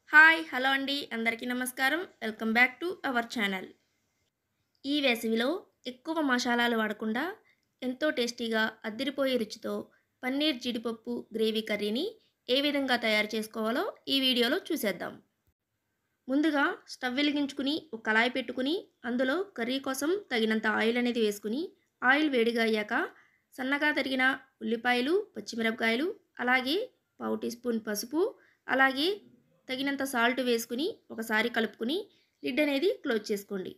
Hi hello అండి అందరికీ నమస్కారం. Welcome back to our channel. ఈ వేసవిలో ఎక్కువ మసాలాలు వాడకుండా ఎంతో టేస్టీగా అద్దిరిపోయే రుచితో పన్నీర్ జీడిపప్పు గ్రేవీ కర్రీని ఏ విధంగా తయారు చేసుకోవాలో ఈ వీడియోలో చూసేద్దాం. ముందుగా స్టవ్ వెలిగించుకుని ఒక కళాయి పెట్టుకుని అందులో కర్రీ కోసం తగినంత ఆయిల్ అనేది వేసుకుని ఆయిల్ వేడిగా అయ్యాక సన్నగా తరిగిన ఉల్లిపాయలు, పచ్చిమిరపకాయలు, అలాగే పావు టీ స్పూన్ పసుపు, అలాగే తగినంత సాల్ట్ వేసుకుని ఒకసారి కలుపుకుని లిడ్ అనేది క్లోజ్ చేసుకోండి.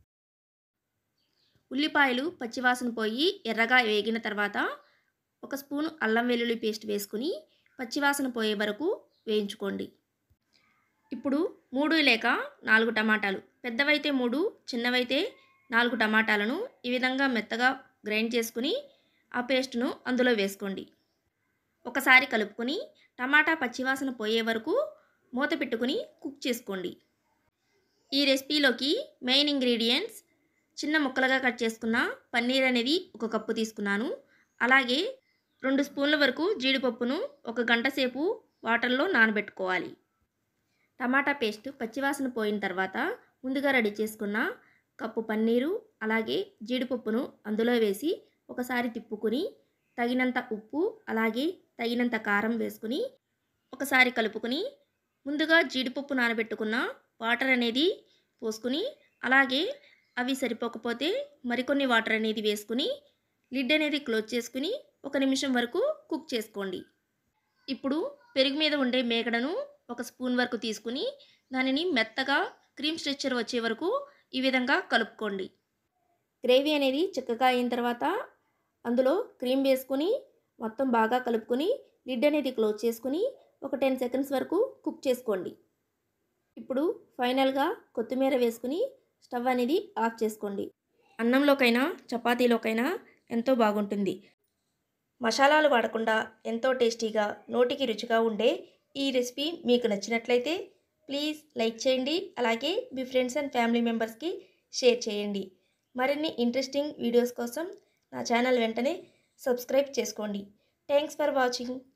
ఉల్లిపాయలు పచ్చివాసన పోయి ఎర్రగా వేగిన తర్వాత ఒక స్పూన్ అల్లం వెల్లుల్లి పేస్ట్ వేసుకుని పచ్చివాసన పోయే వరకు వేయించుకోండి. ఇప్పుడు 3 లేక 4 టమాటాలు, పెద్దవైతే 3, చిన్నవైతే 4 టమాటాలను ఈ విధంగా మెత్తగా గ్రైండ్ చేసుకుని ఆ పేస్ట్ను అందులో వేసుకోండి. ఒకసారి కలుపుకొని టమాటా పచ్చివాసన పోయే వరకు మూత పెట్టుకుని కుక్ చేసుకోండి. ఈ రెసిపీలోకి మెయిన్ ఇంగ్రీడియంట్స్ చిన్న ముక్కలుగా కట్ చేసుకున్న పన్నీర్ అనేది 1 కప్పు తీసుకున్నాను. అలాగే 2 స్పూన్ల వరకు జీడిపప్పును 1 గంట సేపు వాటర్లో నానబెట్టుకోవాలి. టమాటా పేస్ట్ పచ్చివాసన పోయిన తర్వాత ముందుగా రెడీ చేసుకున్న కప్పు పన్నీరు అలాగే జీడిపప్పును అందులో వేసి ఒకసారి తిప్పుకుని తగినంత ఉప్పు అలాగే తగినంత కారం వేసుకుని ఒకసారి కలుపుకుని ముందుగా జీడిపప్పు నానబెట్టుకున్న వాటర్ అనేది పోసుకుని అలాగే అవి సరిపోకపోతే మరికొన్ని వాటర్ అనేది వేసుకుని లిడ్ అనేది క్లోజ్ చేసుకుని 1 నిమిషం వరకు కుక్ చేసుకోండి. ఇప్పుడు పెరుగు మీద ఉండే మేగడను 1 స్పూన్ వరకు తీసుకుని దానిని మెత్తగా క్రీమ్ స్ట్రక్చర్ వచ్చే వరకు ఈ విధంగా కలుపుకోండి. గ్రేవీ అనేది చిక్కగా అయిన తర్వాత అందులో క్రీమ్ వేసుకుని మొత్తం బాగా కలుపుకొని లిడ్ అనేది క్లోజ్ చేసుకుని ఒక 10 సెకండ్స్ వరకు కుక్ చేసుకోండి. ఇప్పుడు ఫైనల్గా కొత్తిమీర వేసుకుని స్టవ్ అనేది ఆఫ్ చేసుకోండి. అన్నంలోకైనా చపాతీలోకైనా ఎంతో బాగుంటుంది. మసాలాలు వాడకుండా ఎంతో టేస్టీగా నోటికి రుచిగా ఉండే ఈ రెసిపీ మీకు నచ్చినట్లయితే ప్లీజ్ లైక్ చేయండి. అలాగే మీ ఫ్రెండ్స్ అండ్ ఫ్యామిలీ మెంబర్స్కి షేర్ చేయండి. మరిన్ని ఇంట్రెస్టింగ్ వీడియోస్ కోసం నా ఛానల్ వెంటనే సబ్స్క్రైబ్ చేసుకోండి. Thanks for watching.